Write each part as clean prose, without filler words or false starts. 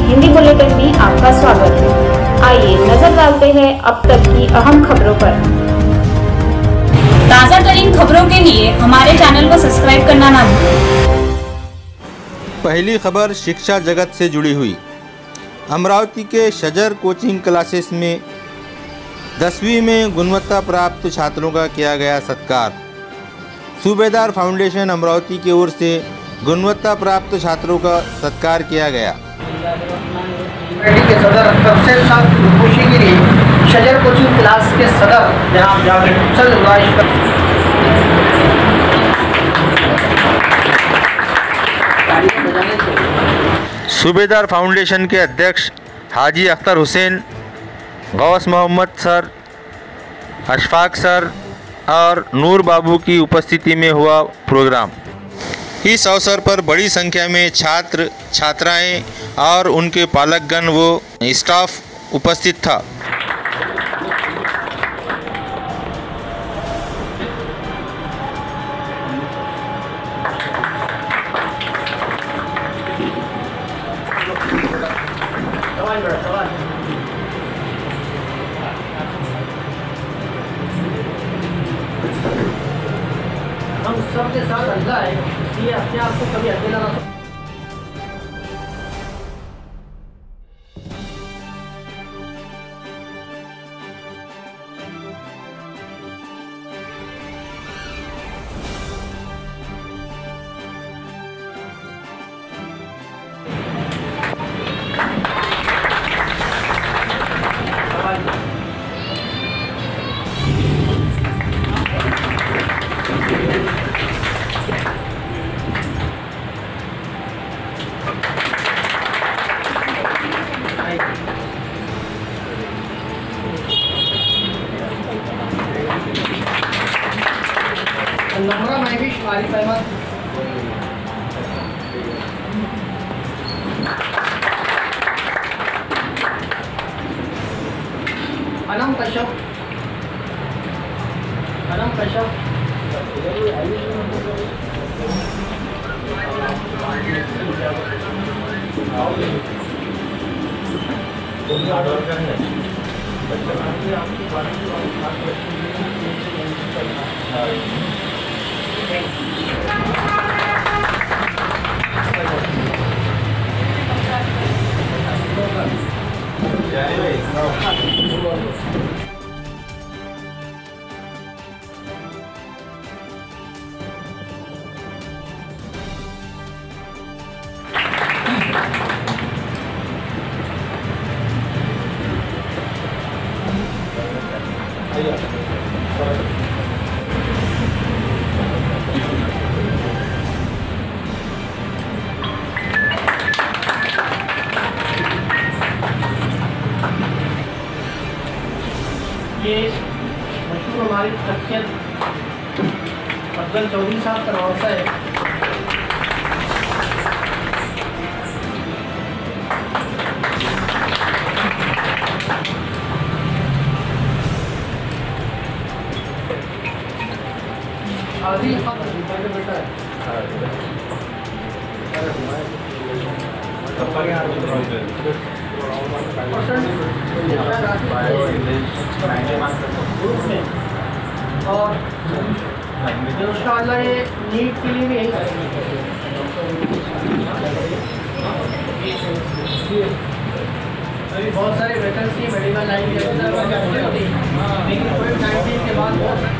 Hindi bulletin में आपका स्वागत है। आइए नजर डालते हैं अब तक की अहम खबरों पर। ताजा तरीन खबरों के लिए हमारे चैनल को सब्सक्राइब करना ना भूलें। पहली खबर शिक्षा जगत से जुड़ी हुई। अमरावती के शजर कोचिंग क्लासेस में 10वीं में गुणवत्ता प्राप्त छात्रों का किया गया सत्कार। सूबेदार फाउंडेशन अमरावती की ओर से गुणवत्ता प्राप्त छात्रों का सत्कार किया गया। के सदर सबसे खुशी के लिए शजर कोचिंग क्लास के सदर जनाब जावेद सूबेदार फाउंडेशन के अध्यक्ष हाजी अख्तर हुसैन, गौस मोहम्मद सर, अशफाक सर और नूर बाबू की उपस्थिति में हुआ प्रोग्राम। इस अवसर पर बड़ी संख्या में छात्र छात्राएं और उनके पालकगण व स्टाफ उपस्थित था। हम सबके साथ अल्लाह है, इसलिए अपने आप को कभी अकेला ना समझें। नम्रा महविश आरिफ अहमद, अनम कश्यप, ये मशहूर हमारी शख्सियत अफजल चौधरी साहब का नवासा है। आदि बेटा और इंशाअल्लाह ये नीट के लिए भी यही अभी बहुत सारी वैकेंसी मेडिकल लाइन के अंदर, लेकिन कोविड-19 के बाद बहुत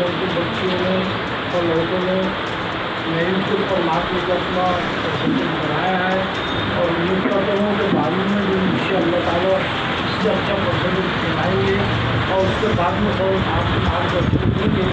लड़के बच्चियों ने और लड़कों ने मेरिट के ऊपर मार्क लेकर अपना परसेंटेज बनाया है और उम्मीद करता हूँ कि बाद में जो इंशाअल्लाह ताला इससे अच्छा परसेंटेज बनाएंगे और उसके बाद में सब आपके मार्गदर्शन देंगे।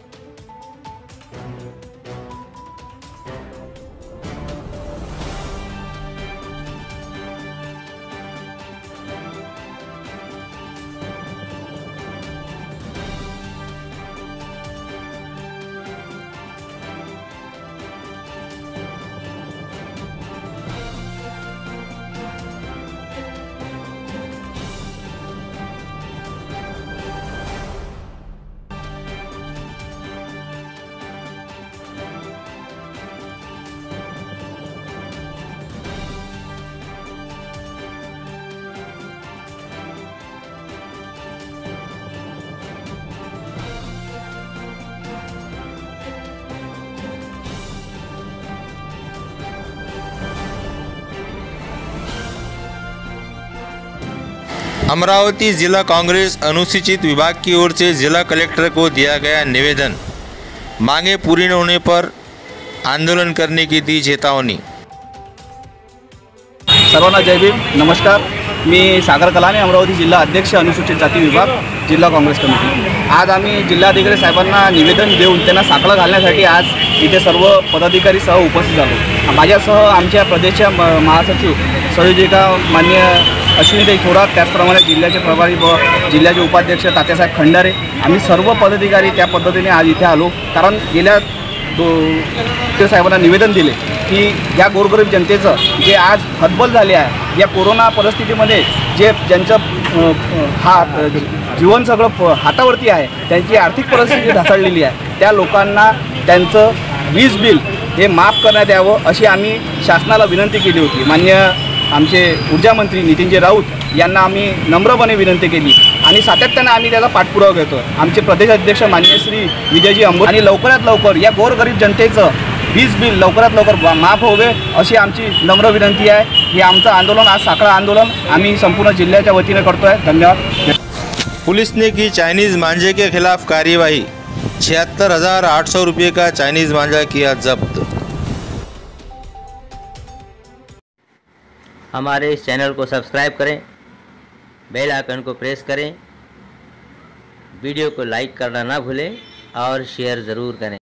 अमरावती जिला कांग्रेस अनुसूचित विभाग की ओर से जिला कलेक्टर को दिया गया निवेदन, मांगे पूरी न होने पर आंदोलन करने की दी चेतावनी। सर्वांना जय भीम, नमस्कार। मी सागर कलाने, अमरावती जिल्हा अध्यक्ष, अनुसूचित जाती विभाग, जिल्हा काँग्रेस कमिटी। आज आम्ही जिल्हाधिकारी साहेबांना निवेदन देऊन त्यांना साकडं घालण्यासाठी आज इथे सर्व पदाधिकारी सह उपस्थित झालो। माझ्यासह आमच्या प्रदेशच्या महासचिव संयोजिका मान्य अश्विनीताई थोरात, त्याचप्रमाणे जिल्ह्याचे प्रभारी व जिल्ह्याचे उपाध्यक्ष तात्यासाहेब खंडारे, आम्ही सर्व पदाधिकारी त्या पद्धतीने आज इथे आलो। कारण गेल्या साहेबांना निवेदन दिले की या गोरगरीब जनतेचं जे आज हतबल झाले आहे, या कोरोना परिस्थितीमध्ये जे ज्यांचं जीवन सगळं हातावरती आहे, त्यांची आर्थिक परिस्थिती ढासळलेली आहे, त्या लोकांना त्यांचं वीज बिल हे माफ करण्यात यावं अशी आम्ही शासनाला विनंती केली होती। मान्य आमचे ऊर्जामंत्री नितीनजी राऊत यांना आम्ही नम्रपणे विनंती केली आणि सातत्याने आम्ही त्याचा पाठपुरावा करतो। आमचे प्रदेश अध्यक्ष माननीय श्री विजयजी अंबोरे आणि लवकरात लवकर या गोरगरीब जनतेचं वीज बिल लवकरात लवकर माफ होवे अशी आमची नम्र विनंती आहे। हे आमचं आंदोलन आज साखळा आंदोलन आम्ही संपूर्ण जिल्ह्याच्या वतीने करतोय। धन्यवाद। पुलिस ने की चाइनीज़ मांझे के खिलाफ कार्यवाही, 76,800 रुपये का चाइनीज़ मांझा किया जब्त। हमारे इस चैनल को सब्सक्राइब करें, बेल आइकन को प्रेस करें, वीडियो को लाइक करना ना भूलें और शेयर ज़रूर करें।